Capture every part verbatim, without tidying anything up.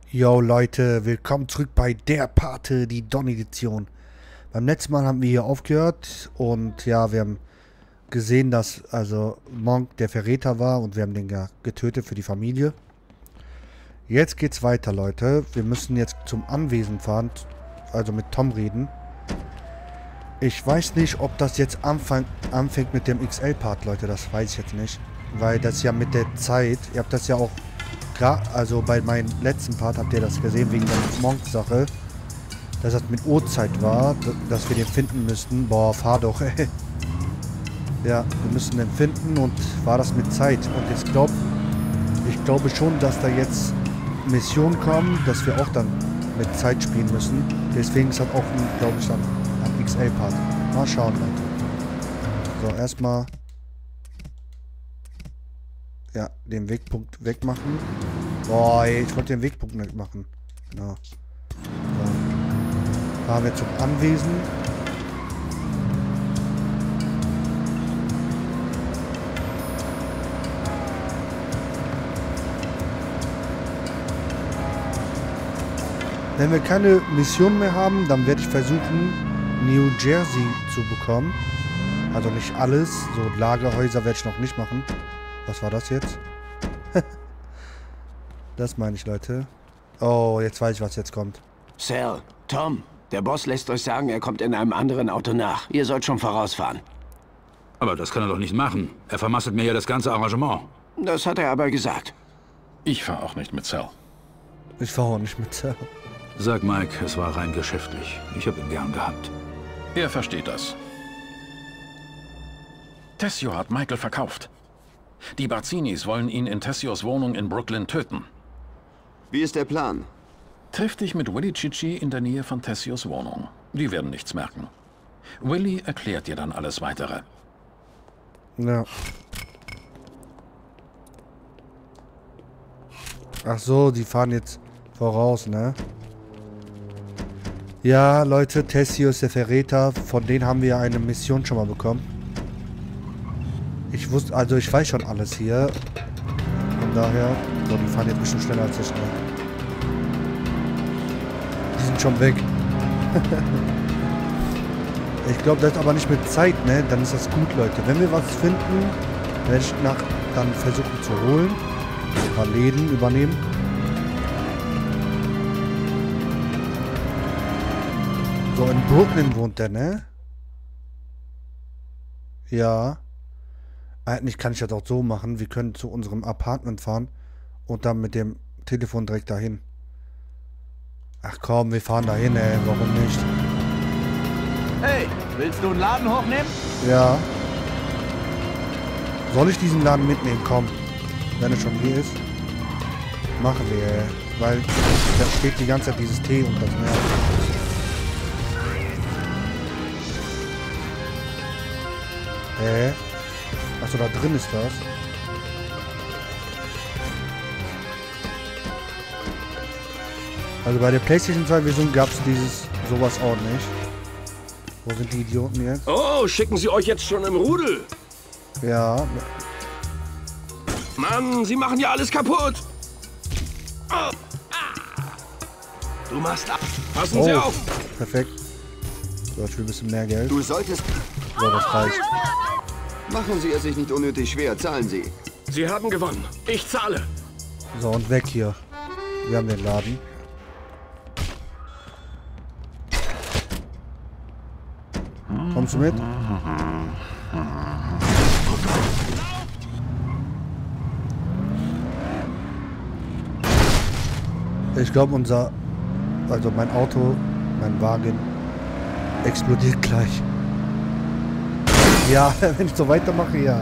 Yo Leute, willkommen zurück bei der Pate, die Dawn-Edition. Beim letzten Mal haben wir hier aufgehört und ja, wir haben gesehen, dass also Monk der Verräter war und wir haben den ja getötet für die Familie. Jetzt geht's weiter, Leute. Wir müssen jetzt zum Anwesen fahren, also mit Tom reden. Ich weiß nicht, ob das jetzt anfang, anfängt mit dem X L-Part, Leute, das weiß ich jetzt nicht. Weil das ja mit der Zeit, ihr habt das ja auch, also bei meinem letzten Part habt ihr das gesehen, wegen der Monk-Sache, dass das mit Uhrzeit war, dass wir den finden müssten. Boah, fahr doch, ey. Ja, wir müssen den finden und war das mit Zeit. Und jetzt glaub, ich glaube schon, dass da jetzt Missionen kommen, dass wir auch dann mit Zeit spielen müssen. Deswegen ist das auch, glaube ich, dann ein X L-Part. Mal schauen, Leute. So, erstmal ja, den Wegpunkt wegmachen. Boah, ey, ich wollte den Wegpunkt wegmachen. Genau. So. Fahren wir zum Anwesen. Wenn wir keine Mission mehr haben, dann werde ich versuchen, New Jersey zu bekommen. Also nicht alles. So Lagerhäuser werde ich noch nicht machen. Was war das jetzt? Das meine ich, Leute. Oh, jetzt weiß ich, was jetzt kommt. Sal, Tom, der Boss lässt euch sagen, er kommt in einem anderen Auto nach. Ihr sollt schon vorausfahren. Aber das kann er doch nicht machen. Er vermasselt mir ja das ganze Arrangement. Das hat er aber gesagt. Ich fahre auch nicht mit Sal. Ich fahre auch nicht mit Sal. Sag Mike, es war rein geschäftlich. Ich habe ihn gern gehabt. Er versteht das. Tessio hat Michael verkauft. Die Bazzinis wollen ihn in Tessios Wohnung in Brooklyn töten. Wie ist der Plan? Triff dich mit Willy Cicci in der Nähe von Tessios Wohnung. Die werden nichts merken. Willy erklärt dir dann alles Weitere. Ja. Ach so, die fahren jetzt voraus, ne? Ja, Leute, Tessio ist der Verräter. Von denen haben wir eine Mission schon mal bekommen. Ich wusste, also ich weiß schon alles hier. Von daher, so, die fahren jetzt ein bisschen schneller als ich. Ne? Die sind schon weg. Ich glaube, das ist aber nicht mit Zeit, ne? Dann ist das gut, Leute. Wenn wir was finden, werde ich nach dann versuchen zu holen. Ein paar Läden übernehmen. So, in Brooklyn wohnt der, ne? Ja. Eigentlich kann ich das auch so machen. Wir können zu unserem Apartment fahren und dann mit dem Telefon direkt dahin. Ach komm, wir fahren dahin, ey. Warum nicht? Hey, willst du einen Laden hochnehmen? Ja. Soll ich diesen Laden mitnehmen? Komm. Wenn er schon hier ist. Machen wir, ey. Weil da steht die ganze Zeit dieses T und das nervt. Hä? Achso, da drin ist das. Also bei der PlayStation zwei Version gab es dieses sowas auch nicht. Wo sind die Idioten jetzt? Oh, schicken sie euch jetzt schon im Rudel? Ja. Mann, sie machen ja alles kaputt. Oh. Du machst ab. Passen Sie Oh, auf. perfekt. So, ich will ein bisschen mehr Geld. Du solltest... So, das reicht. Machen Sie es sich nicht unnötig schwer, zahlen Sie. Sie haben gewonnen. Ich zahle. So, und weg hier. Wir haben den Laden. Kommst du mit? Ich glaube, unser... Also mein Auto, mein Wagen explodiert gleich. Ja, wenn ich so weitermache, ja.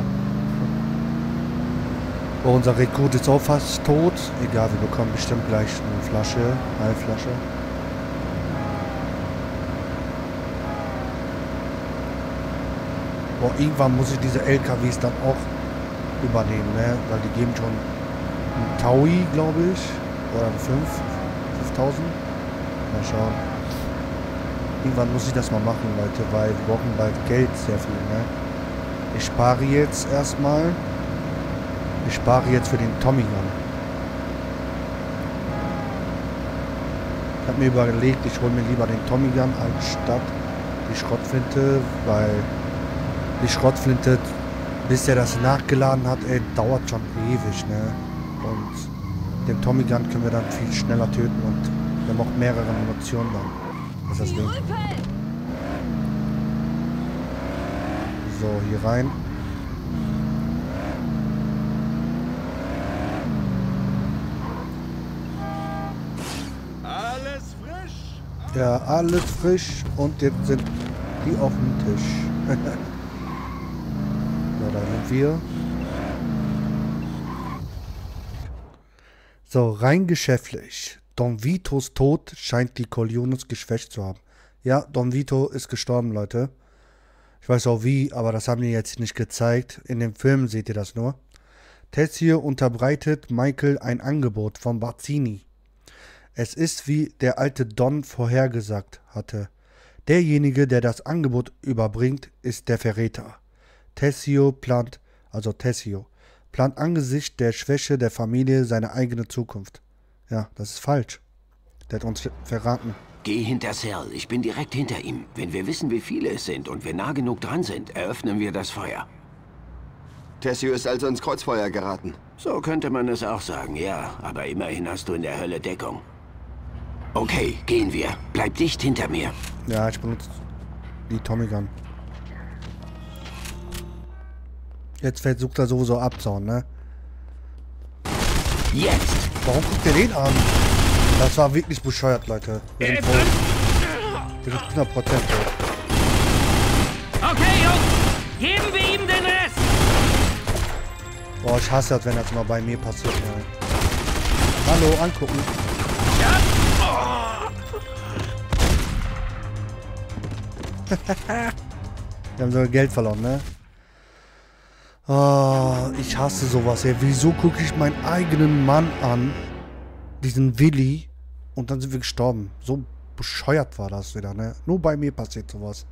Oh, unser Rekrut ist auch fast tot. Egal, wir bekommen bestimmt gleich eine Flasche, eine Flasche. Boah, irgendwann muss ich diese L K Ws dann auch übernehmen, ne? Weil die geben schon einen Taui, glaube ich. Oder einen fünf, fünftausend. Mal schauen. Irgendwann muss ich das mal machen, Leute, weil wir brauchen bald Geld, sehr viel, ne? Ich spare jetzt erstmal. Ich spare jetzt für den Tommy Gun. Ich habe mir überlegt, ich hole mir lieber den Tommy Gun anstatt die Schrotflinte, weil die Schrotflinte, bis er das nachgeladen hat, ey, dauert schon ewig, ne? Und den Tommy Gun können wir dann viel schneller töten und wir haben auch mehrere Munitionen dann. Das ist das Ding. So, hier rein. Alles frisch? Ja, alles frisch und jetzt sind die auf dem Tisch. So, da sind wir. So, rein geschäftlich. Don Vitos Tod scheint die Corleones geschwächt zu haben. Ja, Don Vito ist gestorben, Leute. Ich weiß auch wie, aber das haben die jetzt nicht gezeigt. In dem Film seht ihr das nur. Tessio unterbreitet Michael ein Angebot von Barzini. Es ist, wie der alte Don vorhergesagt hatte. Derjenige, der das Angebot überbringt, ist der Verräter. Tessio plant, also Tessio, plant angesichts der Schwäche der Familie seine eigene Zukunft. Ja, das ist falsch. Der hat uns verraten. Geh hinter Sal, ich bin direkt hinter ihm. Wenn wir wissen, wie viele es sind und wir nah genug dran sind, eröffnen wir das Feuer. Tessio ist also ins Kreuzfeuer geraten. So könnte man es auch sagen, ja. Aber immerhin hast du in der Hölle Deckung. Okay, gehen wir. Bleib dicht hinter mir. Ja, ich benutze die Tommy Gun. Jetzt versucht er sowieso abzuhauen, ne? Jetzt! Warum guckt ihr den an? Das war wirklich bescheuert, Leute. Wir sind voll. Wir sind hundert Prozent tot. Okay, Jungs, geben wir ihm den Rest. Boah, ich hasse das, wenn das mal bei mir passiert. Ey. Hallo, angucken. Ja. Wir haben so Geld verloren, ne? Oh, ich hasse sowas, ey. Wieso gucke ich meinen eigenen Mann an? Diesen Willi. Und dann sind wir gestorben. So bescheuert war das wieder, ne? Nur bei mir passiert sowas.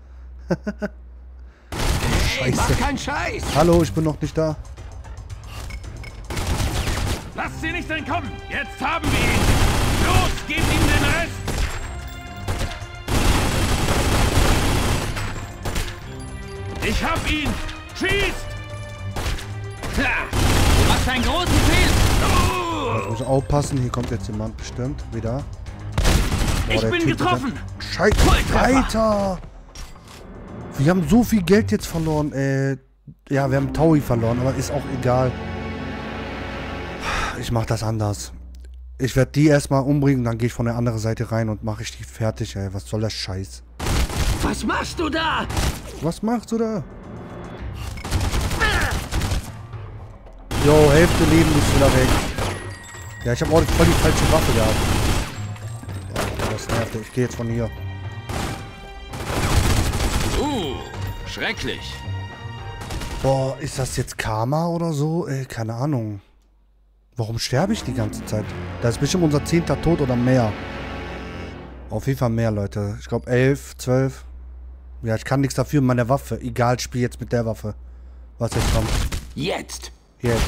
Hey, mach keinen Scheiß! Hallo, ich bin noch nicht da. Lasst sie nicht entkommen. Jetzt haben wir ihn. Los, gebt ihm den Rest. Ich hab ihn. Schießt! Ha, du machst einen großen Fehler. Ich muss aufpassen, hier kommt jetzt jemand bestimmt wieder. Boah, Ich der bin Typ getroffen. Scheiße, Alter! Wir haben so viel Geld jetzt verloren. Äh, ja, wir haben Taui verloren, aber ist auch egal. Ich mach das anders. Ich werde die erstmal umbringen, dann gehe ich von der anderen Seite rein und mache ich die fertig, ey. Was soll das Scheiß? Was machst du da? Was machst du da? Jo, Hälfte Leben ist wieder weg. Ja, ich habe auch voll die falsche Waffe gehabt. Oh, das nervt. Ich gehe jetzt von hier. Uh, schrecklich. Boah, ist das jetzt Karma oder so? Äh, keine Ahnung. Warum sterbe ich die ganze Zeit? Das ist bestimmt unser zehnter Tod oder mehr. Auf jeden Fall mehr, Leute. Ich glaube elf, zwölf. Ja, ich kann nichts dafür mit meiner Waffe. Egal, ich spiele jetzt mit der Waffe. Was jetzt kommt. Jetzt! Jetzt.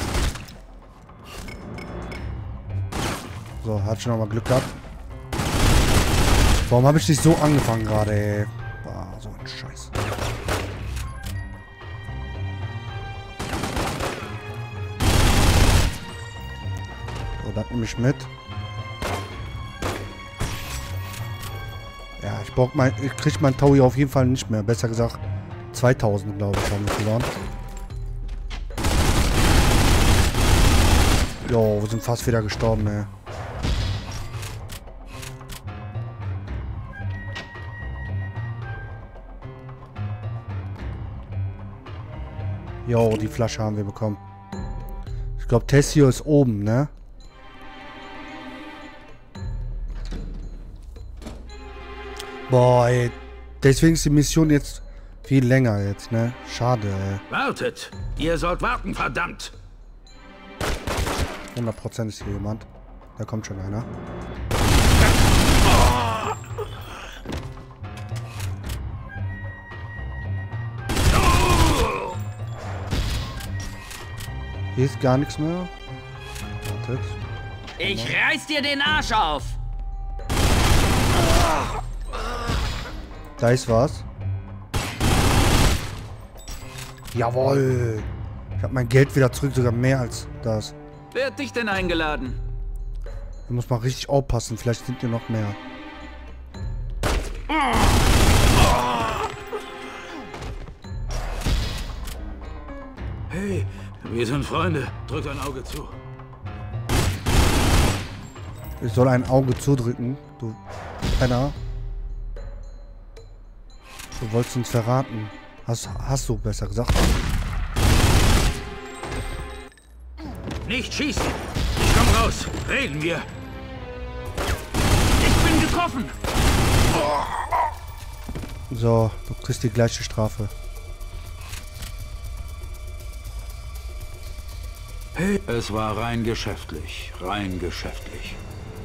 So, hat schon nochmal Glück gehabt. Warum habe ich nicht so angefangen gerade, ey? Boah, so ein Scheiß. So, das nehme ich mit. Ja, ich brauch mein, ich krieg mein Taui auf jeden Fall nicht mehr. Besser gesagt, zweitausend, glaube ich, haben wir verloren. Jo, wir sind fast wieder gestorben, ey. Jo, die Flasche haben wir bekommen. Ich glaube, Tessio ist oben, ne? Boah, ey. Deswegen ist die Mission jetzt viel länger jetzt, ne? Schade, ey. Wartet! Ihr sollt warten, verdammt! hundert Prozent ist hier jemand. Da kommt schon einer. Hier ist gar nichts mehr. Wartet. Ich reiß dir den Arsch auf. Da ist was. Jawohl. Ich habe mein Geld wieder zurück, sogar mehr als das. Wer hat dich denn eingeladen? Du musst mal richtig aufpassen, vielleicht sind hier noch mehr. Hey, wir sind Freunde. Drück ein Auge zu. Ich soll ein Auge zudrücken, du Penner. Du wolltest uns verraten. Hast, hast du besser gesagt. Nicht schießen! Ich komm raus! Reden wir! Ich bin getroffen! So, du kriegst die gleiche Strafe. Hey. Es war rein geschäftlich. Rein geschäftlich.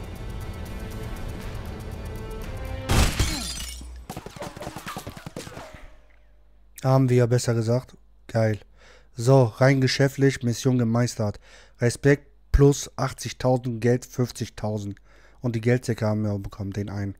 Haben wir ja besser gesagt. Geil. So, rein geschäftlich, Mission gemeistert. Respekt plus achtzigtausend, Geld fünfzigtausend. Und die Geldsäcke haben wir auch bekommen, den einen.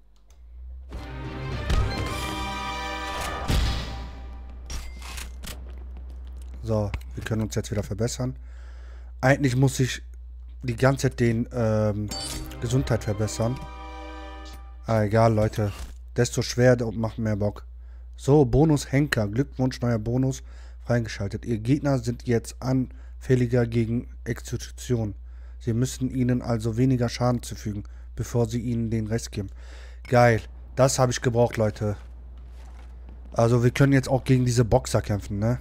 So, wir können uns jetzt wieder verbessern. Eigentlich muss ich die ganze Zeit den ähm, Gesundheit verbessern. Ah, egal, Leute. Desto schwer und macht mehr Bock. So, Bonus Henker. Glückwunsch, neuer Bonus freigeschaltet. Ihr Gegner sind jetzt anfälliger gegen Exekution. Sie müssen ihnen also weniger Schaden zufügen, bevor sie ihnen den Rest geben. Geil. Das habe ich gebraucht, Leute. Also wir können jetzt auch gegen diese Boxer kämpfen, ne?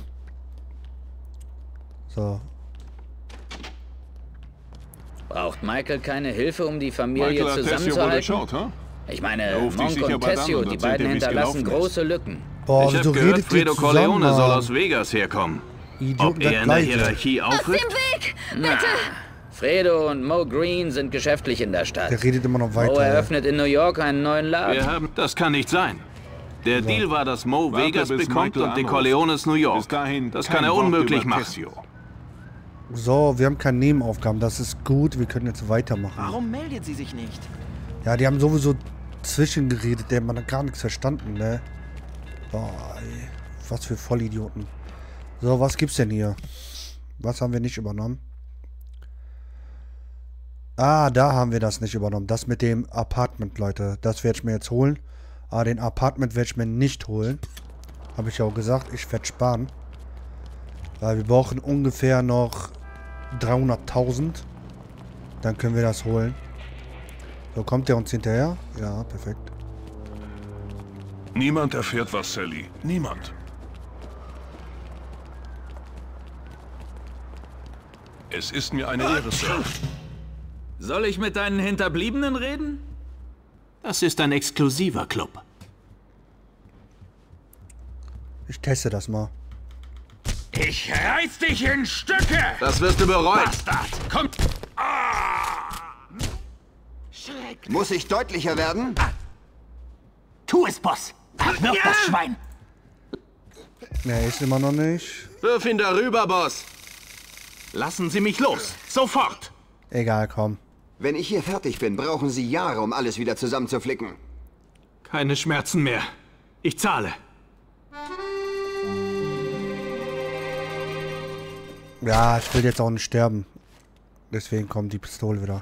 So. Braucht Michael keine Hilfe, um die Familie Michael hat Tessio wohl zusammenzuhalten? durchschaut, hm? Ich meine, Er ruft dich Monk sicher und bald an Tessio, und die erzählt beiden dir, wie's hinterlassen gelaufen große Lücken. Boah, Ich wieso habe gehört, redet ihr Fredo zusammen, Corleone soll Mann? aus Vegas herkommen. Idioten, Ob er das in der Gleiche. Hierarchie Aus dem aufrückt? Weg! Na, Fredo und Mo Green sind geschäftlich in der Stadt. Der redet immer noch weiter. Mo ey. eröffnet in New York einen neuen Laden. Wir haben... Das kann nicht sein. Der Deal war, dass Mo Warte, Vegas bis bekommt Michael und die anruft. Corleones New York. Bis dahin Das kein kann er Wort unmöglich über machen. Tessio. So, wir haben keine Nebenaufgaben. Das ist gut. Wir können jetzt weitermachen. Warum meldet sie sich nicht? Ja, die haben sowieso zwischengeredet. Der man hat gar nichts verstanden, ne? Boah, ey. Was für Vollidioten. So, was gibt's denn hier? Was haben wir nicht übernommen? Ah, da haben wir das nicht übernommen. Das mit dem Apartment, Leute. Das werde ich mir jetzt holen. Aber den Apartment werde ich mir nicht holen. Habe ich ja auch gesagt. Ich werde sparen. Weil wir brauchen ungefähr noch dreihunderttausend. Dann können wir das holen. So, kommt der uns hinterher? Ja, perfekt. Niemand erfährt was, Sally. Niemand. Es ist mir eine Ehre, Sir. Soll ich mit deinen Hinterbliebenen reden? Das ist ein exklusiver Club. Ich teste das mal. Ich reiß dich in Stücke! Das wirst du bereuen. Bastard! Komm! Muss ich deutlicher werden? Tu es, Boss! Wirf das Schwein! Ne, ist immer noch nicht. Wirf ihn darüber, Boss. Lassen Sie mich los. Sofort. Egal, komm. Wenn ich hier fertig bin, brauchen Sie Jahre, um alles wieder zusammenzuflicken. Keine Schmerzen mehr. Ich zahle. Ja, ich will jetzt auch nicht sterben. Deswegen kommt die Pistole wieder.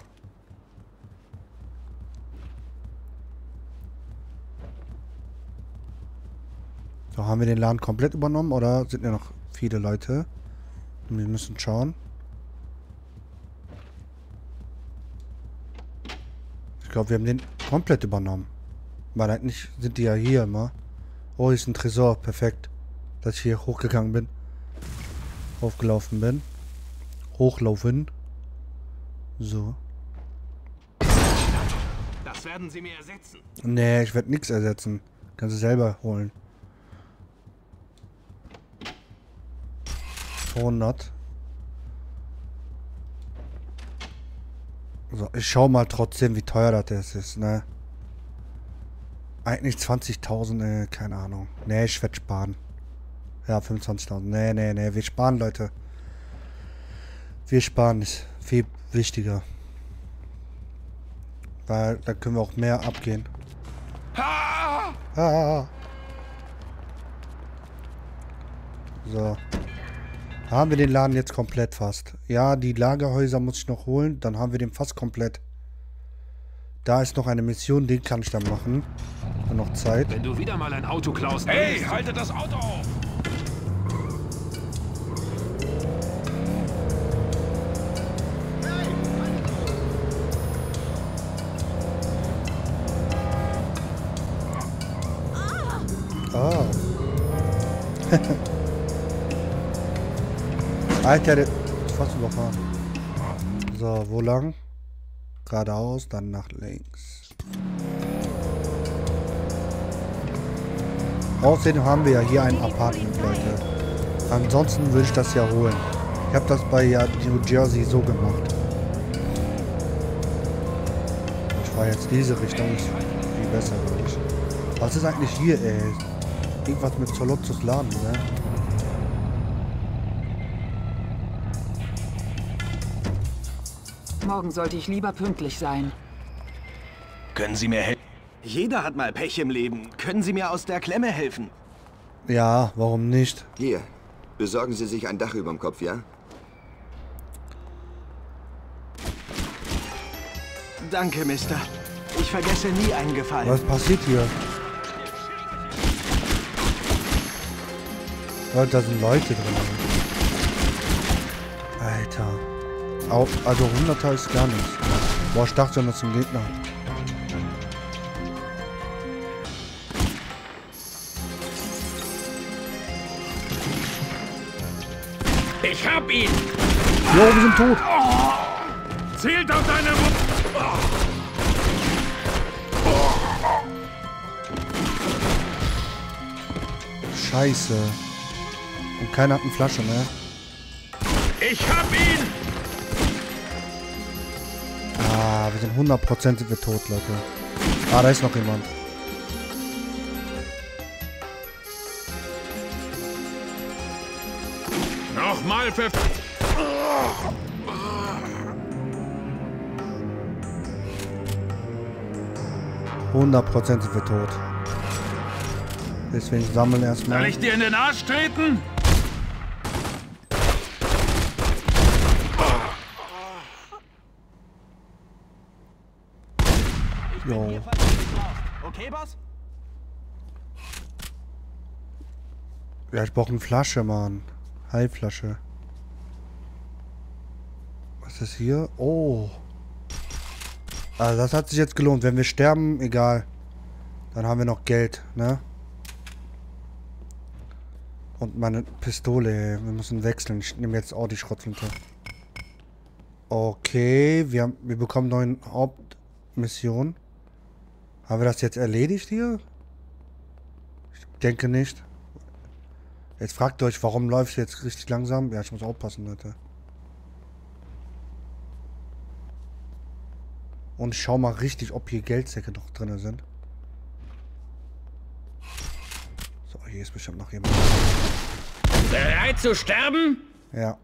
So, haben wir den Laden komplett übernommen oder sind ja noch viele Leute? Wir müssen schauen. Ich glaube, wir haben den komplett übernommen. Weil eigentlich sind die ja hier immer. Oh, hier ist ein Tresor. Perfekt. Dass ich hier hochgegangen bin. Aufgelaufen bin. Hochlaufen. So. Das werden Sie mir ersetzen. Nee, ich werde nichts ersetzen. Kannst du selber holen. zweihundert. So, ich schau mal trotzdem, wie teuer das ist, ne? Eigentlich zwanzigtausend, ne, keine Ahnung. Ne, ich werde sparen. Ja, fünfundzwanzigtausend. Ne, ne, ne, wir sparen, Leute. Wir sparen, ist viel wichtiger. Weil da können wir auch mehr abgehen. Ah. So. Haben wir den Laden jetzt komplett fast. Ja, die Lagerhäuser muss ich noch holen. Dann haben wir den fast komplett. Da ist noch eine Mission, den kann ich dann machen. Und noch Zeit. Wenn du wieder mal ein Auto klaust... Hey, haltet das Auto auf! Ah. Alter, der ist fast überfahren. So, wo lang? Geradeaus, dann nach links. Außerdem haben wir ja hier ein Apartment, Leute. Ansonsten würde ich das ja holen. Ich habe das bei ja, New Jersey so gemacht. Ich fahre jetzt diese Richtung, ist viel besser, glaube ich. Was ist eigentlich hier, ey? Irgendwas mit Zolotzus Laden, ne? Morgen sollte ich lieber pünktlich sein. Können Sie mir helfen? Jeder hat mal Pech im Leben. Können Sie mir aus der Klemme helfen? Ja, warum nicht? Hier, besorgen Sie sich ein Dach überm Kopf, ja? Danke, Mister. Ich vergesse nie einen Gefallen. Was passiert hier? Leute, da sind Leute drin. Alter. Au, also hunderter ist gar nichts. Boah, ich dachte schon, das ist ein Gegner. Ich hab ihn! Jo, wir sind tot. Zielt auf deine Mutter! Scheiße. Und keiner hat eine Flasche, ne? Ich hab ihn! Ah, wir sind hundert Prozent sind wir tot, Leute. Ah, da ist noch jemand. Nochmal für... hundert Prozent sind wir tot. Deswegen sammeln erstmal. Soll ich dir in den Arsch treten? Jo. Okay, Boss? Ja, ich brauche eine Flasche, Mann. Heilflasche. Was ist hier? Oh. Also das hat sich jetzt gelohnt. Wenn wir sterben, egal. Dann haben wir noch Geld, ne? Und meine Pistole, ey. Wir müssen wechseln. Ich nehme jetzt auch die Schrotflinte. Okay, wir, haben, wir bekommen neue Hauptmission. Haben wir das jetzt erledigt hier? Ich denke nicht. Jetzt fragt ihr euch, warum läuft es jetzt richtig langsam? Ja, ich muss aufpassen, Leute. Und ich schau mal richtig, ob hier Geldsäcke noch drin sind. So, hier ist bestimmt noch jemand. Bereit zu sterben? Ja.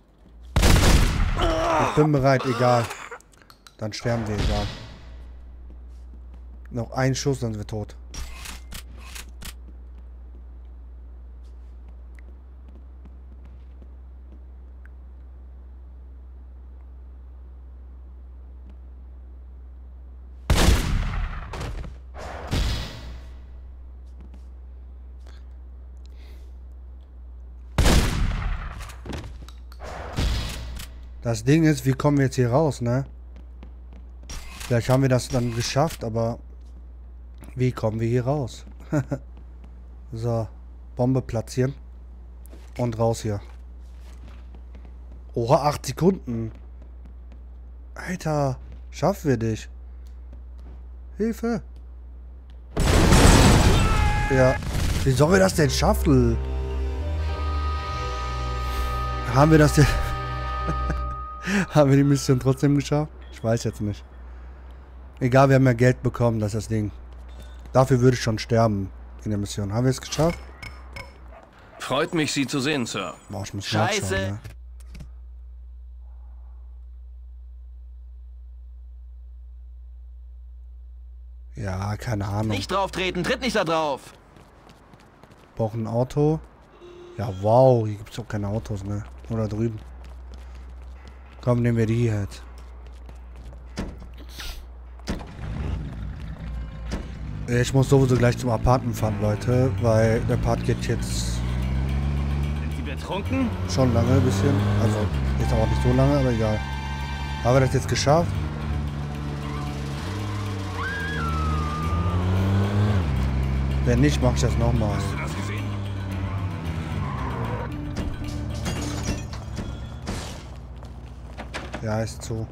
Ich bin bereit, egal. Dann sterben wir, egal. Noch ein Schuss, dann sind wir tot. Das Ding ist, wie kommen wir jetzt hier raus, ne? Vielleicht haben wir das dann geschafft, aber wie kommen wir hier raus? So, Bombe platzieren und raus hier. Oha, acht Sekunden. Alter, schaffen wir dich. Hilfe. Ja, wie sollen wir das denn schaffen? Haben wir das denn... Haben wir die Mission trotzdem geschafft? Ich weiß jetzt nicht. Egal, wir haben ja Geld bekommen, das ist das Ding. Dafür würde ich schon sterben in der Mission. Haben wir es geschafft? Freut mich, Sie zu sehen, Sir. Boah, ich muss Scheiße. nachschauen, ne? Ja, keine Ahnung. Nicht drauf treten, tritt nicht da drauf. Brauchen ein Auto. Ja, wow, hier gibt es auch keine Autos, ne? Oder drüben. Komm, nehmen wir die jetzt. Ich muss sowieso gleich zum Apartment fahren, Leute, weil der Part geht jetzt... Sind Sie betrunken? Schon lange ein bisschen. Also, jetzt auch nicht so lange, aber egal. Haben wir das jetzt geschafft? Wenn nicht, mache ich das nochmal. Hast du das gesehen? Ja, ist zu.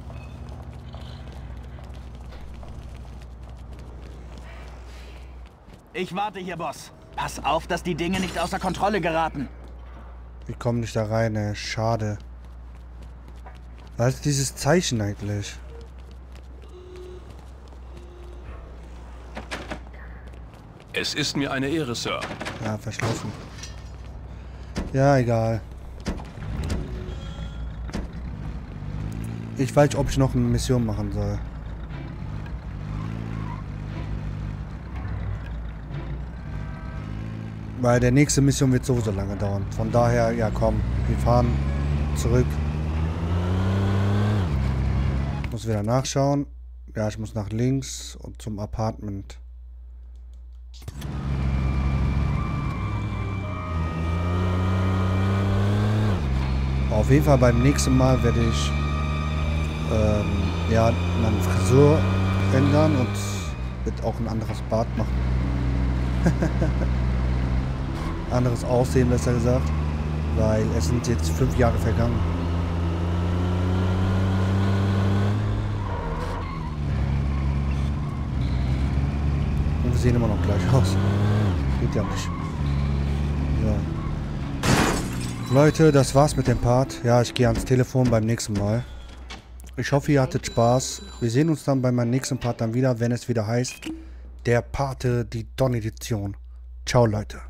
Ich warte hier, Boss. Pass auf, dass die Dinge nicht außer Kontrolle geraten. Wir kommen nicht da rein, ey. Schade. Was ist dieses Zeichen eigentlich? Es ist mir eine Ehre, Sir. Ja, verschlossen. Ja, egal. Ich weiß nicht, ob ich noch eine Mission machen soll. Weil der nächste Mission wird sowieso lange dauern. Von daher, ja komm, wir fahren zurück. Ich muss wieder nachschauen. Ja, ich muss nach links und zum Apartment. Auf jeden Fall beim nächsten Mal werde ich ähm, ja, meine Frisur ändern und wird auch ein anderes Bart machen. Anderes Aussehen, besser gesagt, weil es sind jetzt fünf Jahre vergangen. Und wir sehen immer noch gleich aus. Geht ja nicht. So. Leute, das war's mit dem Part. Ja, ich gehe ans Telefon beim nächsten Mal. Ich hoffe, ihr hattet Spaß. Wir sehen uns dann bei meinem nächsten Part dann wieder, wenn es wieder heißt, der Pate, die Don-Edition. Ciao, Leute.